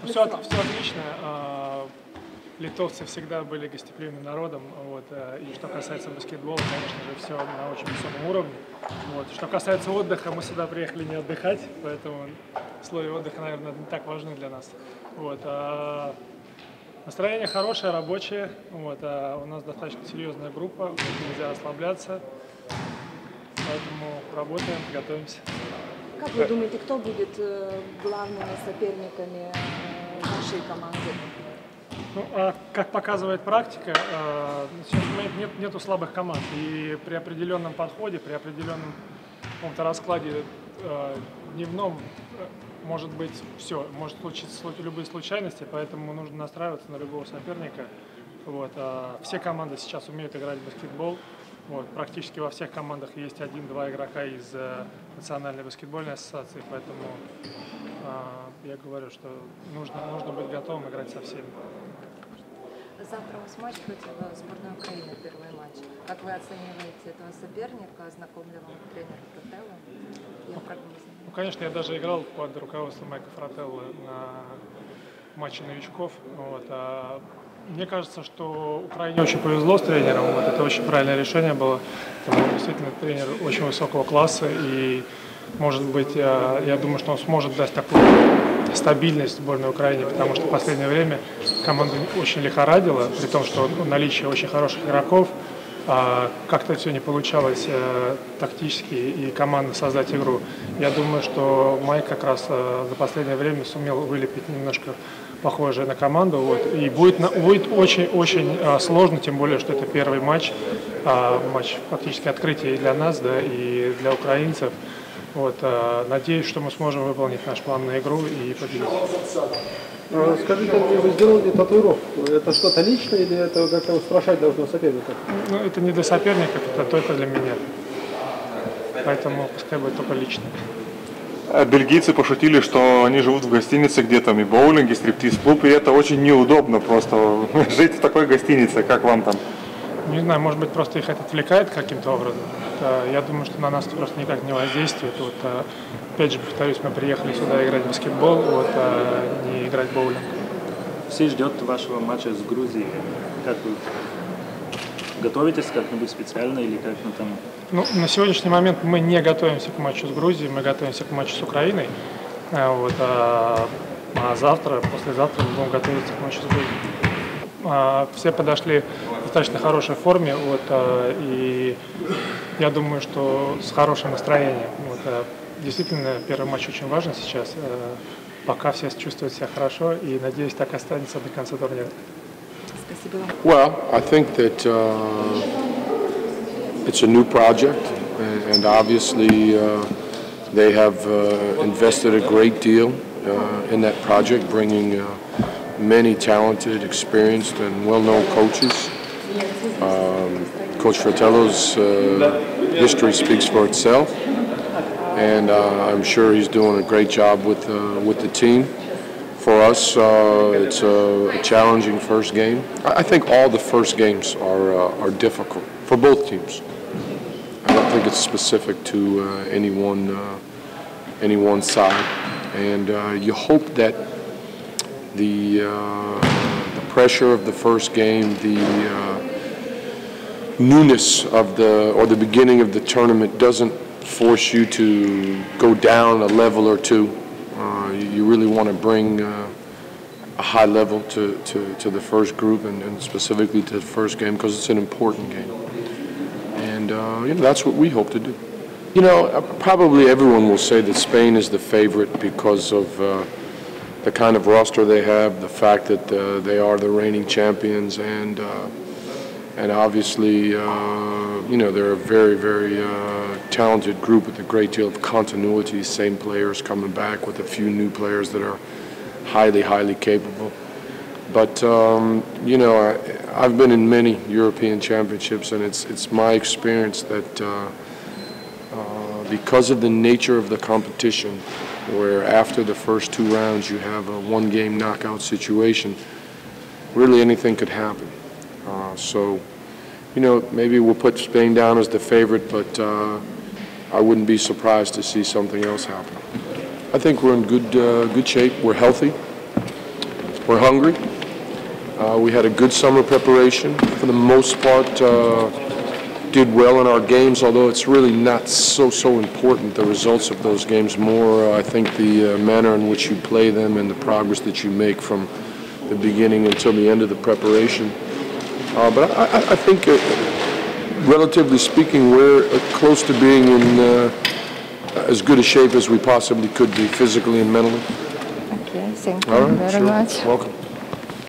Все отлично. Литовцы всегда были гостеприимным народом. Вот. И что касается баскетбола, конечно же, все на очень высоком уровне. Вот. Что касается отдыха, мы сюда приехали не отдыхать, поэтому условия отдыха, наверное, не так важны для нас. Вот. Настроение хорошее, рабочее. Вот. У нас достаточно серьезная группа, нельзя расслабляться. Поэтому работаем, готовимся. Как вы думаете, кто будет главными соперниками нашей команды? Ну, как показывает практика, нету слабых команд. И при определенном подходе, при определенном раскладе дневном может быть все, может случиться любые случайности, поэтому нужно настраиваться на любого соперника. Вот. Все команды сейчас умеют играть в баскетбол. Вот. Практически во всех командах есть 1-2 игрока из Национальной баскетбольной ассоциации, поэтому я говорю, что нужно быть готовым играть со всеми. Завтра у вас матч против сборной Украины, первый матч. Как вы оцениваете этого соперника? Знаком ли вам тренер Фрателло? Ну, конечно, я даже играл под руководством Майка Фрателло на матче новичков. Вот. Мне кажется, что Украине очень повезло с тренером. Вот. Это очень правильное решение было. Потому что действительно тренер очень высокого класса. И, может быть, я думаю, что он сможет дать такую стабильность сборной Украине, потому что в последнее время команда очень лихорадила, при том, что наличие очень хороших игроков, как-то все не получалось тактически и командно создать игру. Я думаю, что Майк как раз за последнее время сумел вылепить немножко похожее на команду. Вот. И будет очень-очень сложно, тем более, что это первый матч, матч фактически открытия и для нас, да, и для украинцев. Вот, надеюсь, что мы сможем выполнить наш план на игру и победить. Скажите, вы сделали татуировку. Это что-то личное или это как-то устрашать должно соперника? Ну, это не для соперников, это только для меня. Поэтому пускай будет только лично. Бельгийцы пошутили, что они живут в гостинице, где там и боулинг, и стриптиз-клуб, и это очень неудобно просто жить в такой гостинице. Как вам там? Не знаю, может быть, просто их это отвлекает каким-то образом. Я думаю, что на нас это просто никак не воздействует. Вот, опять же, повторюсь, мы приехали сюда играть в баскетбол, вот, не играть в боулинг. Все ждет вашего матча с Грузией. Как вы готовитесь как-нибудь специально или как-то там? Ну, на сегодняшний момент мы не готовимся к матчу с Грузией, мы готовимся к матчу с Украиной. Вот, а завтра, послезавтра мы будем готовиться к матчу с Грузией. Все подошли в достаточно хорошей форме, вот, и я думаю, что с хорошим настроением. Вот, действительно, первый матч очень важен сейчас, пока все чувствуют себя хорошо, и, надеюсь, так останется до конца турнира. Спасибо. Well, I think that it's a new project, and obviously they have invested a great deal in that project, bringing many talented, experienced, and well-known coaches. Coach Fratello's history speaks for itself, and I'm sure he's doing a great job with the team. For us, it's a challenging first game. I think all the first games are difficult for both teams. I don't think it's specific to any one side, and you hope that the pressure of the first game, the newness of the beginning of the tournament doesn't force you to go down a level or two. You really want to bring a high level to the first group and specifically to the first game because it's an important game. And that's what we hope to do. You know, probably everyone will say that Spain is the favorite because of the kind of roster they have, the fact that they are the reigning champions, and obviously, they're a very, very talented group with a great deal of continuity, same players coming back with a few new players that are highly, highly capable. But, I've been in many European championships, and it's my experience that because of the nature of the competition, where after the first two rounds you have a one-game knockout situation, really anything could happen. So, maybe we'll put Spain down as the favorite, but I wouldn't be surprised to see something else happen. I think we're in good shape. We're healthy. We're hungry. We had a good summer preparation. For the most part, did well in our games, although it's really not so important, the results of those games. More, I think, the manner in which you play them and the progress that you make from the beginning until the end of the preparation. But I think, relatively speaking, we're close to being in as good a shape as we possibly could be, physically and mentally. Okay, thank All you right, very sure. much. Welcome.